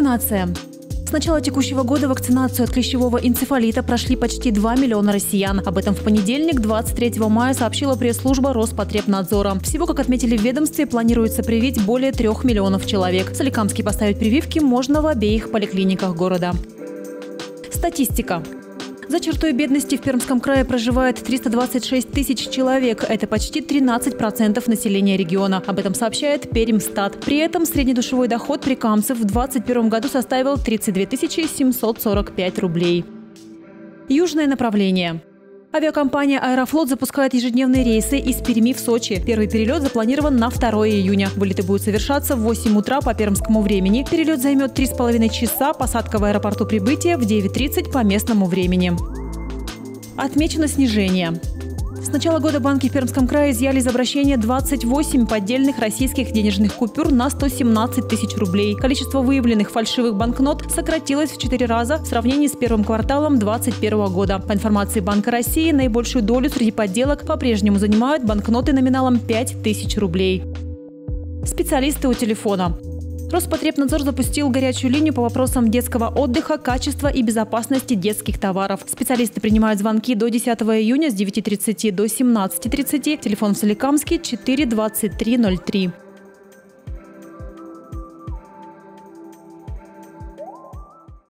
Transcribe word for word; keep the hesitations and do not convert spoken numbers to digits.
Вакцинация. С начала текущего года вакцинацию от клещевого энцефалита прошли почти два миллиона россиян. Об этом в понедельник, двадцать третьего мая, сообщила пресс-служба Роспотребнадзора. Всего, как отметили в ведомстве, планируется привить более трех миллионов человек. В Соликамске поставить прививки можно в обеих поликлиниках города. Статистика. За чертой бедности в Пермском крае проживает триста двадцать шесть тысяч человек. Это почти тринадцать процентов населения региона. Об этом сообщает Пермстат. При этом среднедушевой доход прикамцев в две тысячи двадцать первом году составил тридцать две тысячи семьсот сорок пять рублей. Южное направление. Авиакомпания «Аэрофлот» запускает ежедневные рейсы из Перми в Сочи. Первый перелет запланирован на второе июня. Вылеты будут совершаться в восемь утра по пермскому времени. Перелет займет три с половиной часа, посадка в аэропорту прибытия в девять тридцать по местному времени. Отмечено снижение. С начала года банки в Пермском крае изъяли из обращения двадцать восемь поддельных российских денежных купюр на сто семнадцать тысяч рублей. Количество выявленных фальшивых банкнот сократилось в четыре раза в сравнении с первым кварталом две тысячи двадцать первого года. По информации Банка России, наибольшую долю среди подделок по-прежнему занимают банкноты номиналом пять тысяч рублей. Специалисты у телефона. Роспотребнадзор запустил горячую линию по вопросам детского отдыха, качества и безопасности детских товаров. Специалисты принимают звонки до десятого июня с девяти тридцати до семнадцати тридцати. Телефон в Соликамске четыре двадцать три ноль три.